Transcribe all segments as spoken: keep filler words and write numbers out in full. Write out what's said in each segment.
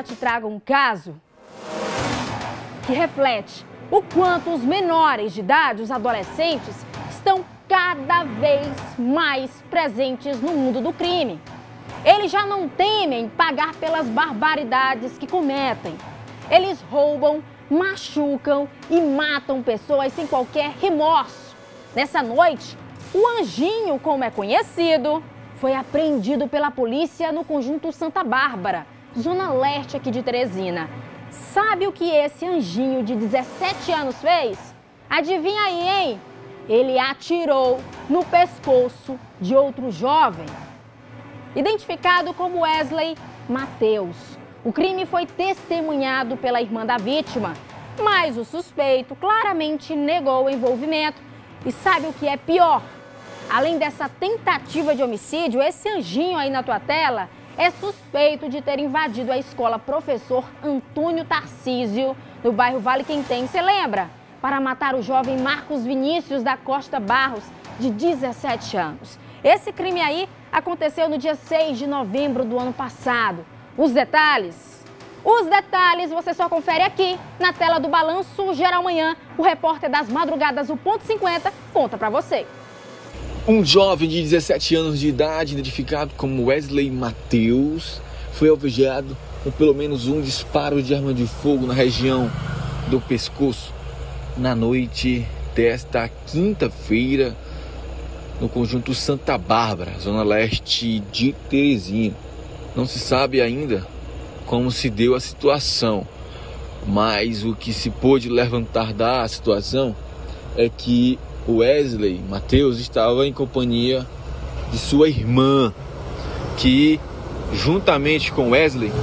te trago um caso que reflete o quanto os menores de idade, os adolescentes, estão cada vez mais presentes no mundo do crime. Eles já não temem pagar pelas barbaridades que cometem. Eles roubam, machucam e matam pessoas sem qualquer remorso. Nessa noite, o Anjinho, como é conhecido, foi apreendido pela polícia no conjunto Santa Bárbara, zona leste aqui de Teresina. Sabe o que esse Anjinho de dezessete anos fez? Adivinha aí, hein? Ele atirou no pescoço de outro jovem, identificado como Wesley Mateus. O crime foi testemunhado pela irmã da vítima, mas o suspeito claramente negou o envolvimento. E sabe o que é pior? Além dessa tentativa de homicídio, esse Anjinho aí na tua tela é suspeito de ter invadido a escola Professor Antônio Tarcísio, no bairro Vale Quem-Tem. Você lembra? Para matar o jovem Marcos Vinícius da Costa Barros, de dezessete anos. Esse crime aí aconteceu no dia seis de novembro do ano passado. Os detalhes? Os detalhes você só confere aqui na tela do Balanço Geral Manhã. O repórter das madrugadas, o Ponto cinquenta, conta pra você. Um jovem de dezessete anos de idade, identificado como Wesley Mateus, foi alvejado com pelo menos um disparo de arma de fogo na região do pescoço na noite desta quinta-feira, no conjunto Santa Bárbara, zona leste de Teresina. Não se sabe ainda como se deu a situação, mas o que se pôde levantar da situação é que Wesley Mateus estava em companhia de sua irmã, que juntamente com Wesley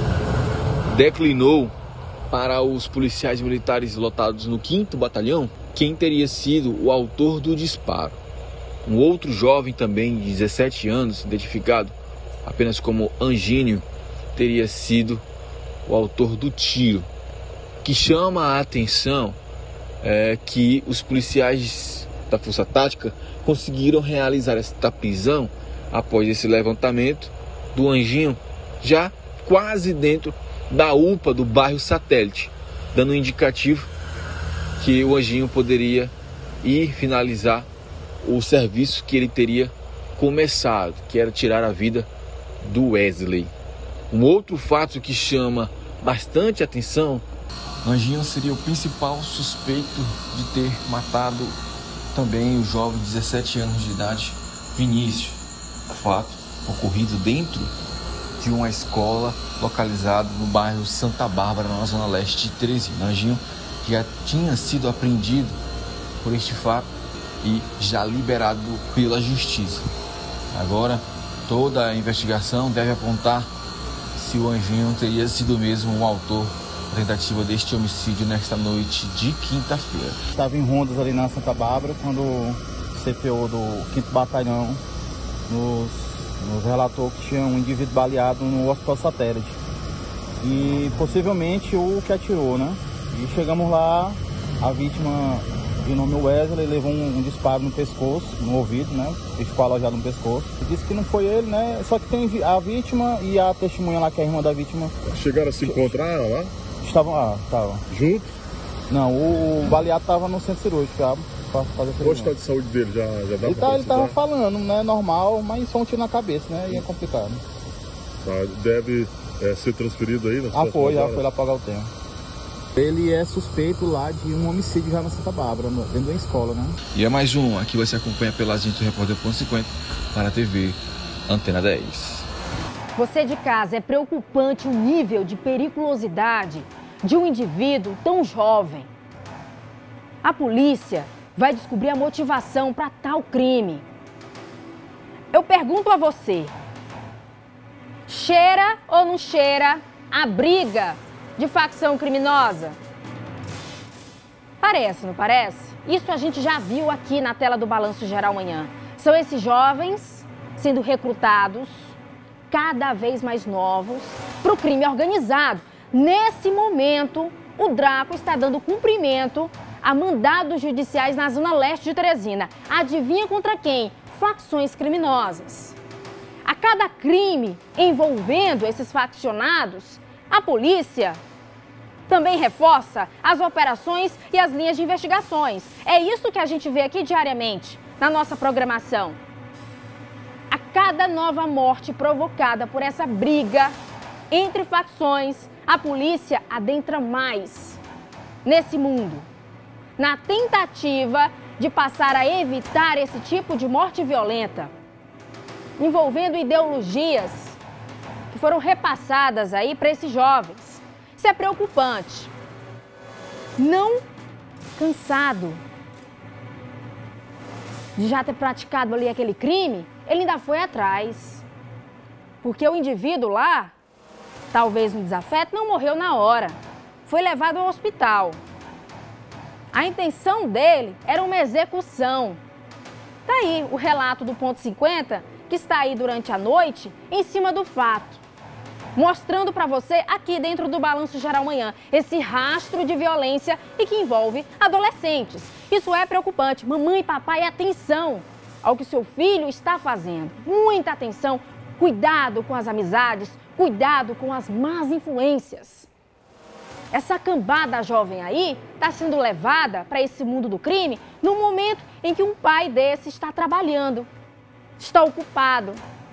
declinou para os policiais militares lotados no quinto Batalhão quem teria sido o autor do disparo. Um outro jovem também de dezessete anos, identificado apenas como Anjinho, teria sido o autor do tiro. O que chama a atenção é que os policiais da Força Tática conseguiram realizar esta prisão após esse levantamento do Anjinho, já quase dentro da U P A do bairro Satélite, dando um indicativo que o Anjinho poderia ir finalizar o serviço que ele teria começado, que era tirar a vida do Wesley. Um outro fato que chama bastante atenção: Anjinho seria o principal suspeito de ter matado também o jovem de dezessete anos de idade, Vinícius. Fato ocorrido dentro de uma escola localizada no bairro Santa Bárbara, na zona leste de Teresina. Anjinho já tinha sido apreendido por este fato e já liberado pela justiça. Agora, toda a investigação deve apontar se o Anjinho teria sido mesmo o autor da tentativa deste homicídio nesta noite de quinta-feira. Estava em rondas ali na Santa Bárbara quando o C P O do quinto Batalhão nos, nos relatou que tinha um indivíduo baleado no Hospital Satélite. E possivelmente o que atirou, né? E chegamos lá, a vítima de nome Wesley levou um, um disparo no pescoço, no ouvido, né? Ele ficou alojado no pescoço. Disse que não foi ele, né? Só que tem a vítima e a testemunha lá, que é a irmã da vítima. Chegaram a se encontrar lá? Estavam lá, estavam. Juntos? Não, o baleado estava no centro cirúrgico, sabe? Pra fazer Qual o estado de saúde dele? Já, já dá ele, pra tá, ele tava precisar? falando, né? Normal, mas só um tiro na cabeça, né? E é complicado. Tá, deve é, ser transferido aí? Nas Ah, foi, já horas? foi lá pagar o tempo. Ele é suspeito lá de um homicídio já na Santa Bárbara, dentro da escola, né? E é mais um, aqui você acompanha pela gente do Repórter Ponto cinquenta para a T V Antena dez. Você de casa, é preocupante o nível de periculosidade de um indivíduo tão jovem. A polícia vai descobrir a motivação para tal crime. Eu pergunto a você, cheira ou não cheira a briga de facção criminosa? Parece, não parece? Isso a gente já viu aqui na tela do Balanço Geral Manhã. São esses jovens sendo recrutados, cada vez mais novos, para o crime organizado. Nesse momento, o Draco está dando cumprimento a mandados judiciais na zona leste de Teresina. Adivinha contra quem? Facções criminosas. A cada crime envolvendo esses faccionados, A polícia também reforça as operações e as linhas de investigações. É isso que a gente vê aqui diariamente na nossa programação. A cada nova morte provocada por essa briga entre facções, a polícia adentra mais nesse mundo, na tentativa de passar a evitar esse tipo de morte violenta, envolvendo ideologias que foram repassadas aí para esses jovens. Isso é preocupante. Não cansado de já ter praticado ali aquele crime, ele ainda foi atrás. Porque o indivíduo lá, talvez no desafeto, não morreu na hora. Foi levado ao hospital. A intenção dele era uma execução. Tá aí o relato do ponto cinquenta, que está aí durante a noite, em cima do fato. Mostrando para você, aqui dentro do Balanço Geral Manhã, esse rastro de violência e que envolve adolescentes. Isso é preocupante. Mamãe e papai, atenção ao que seu filho está fazendo. Muita atenção, cuidado com as amizades, cuidado com as más influências. Essa cambada jovem aí está sendo levada para esse mundo do crime no momento em que um pai desse está trabalhando, está ocupado.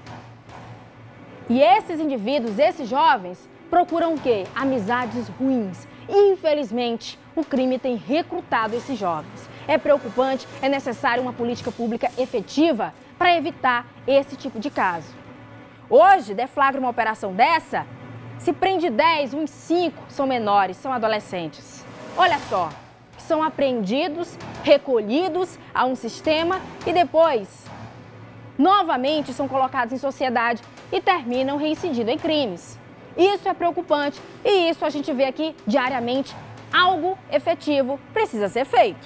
E esses indivíduos, esses jovens, procuram o quê? Amizades ruins. Infelizmente, o crime tem recrutado esses jovens. É preocupante, é necessário uma política pública efetiva para evitar esse tipo de caso. Hoje, deflagra uma operação dessa, se prende dez, uns cinco são menores, são adolescentes. Olha só, são apreendidos, recolhidos a um sistema e depois, novamente, são colocados em sociedade e terminam reincidindo em crimes. Isso é preocupante e isso a gente vê aqui diariamente. Algo efetivo precisa ser feito.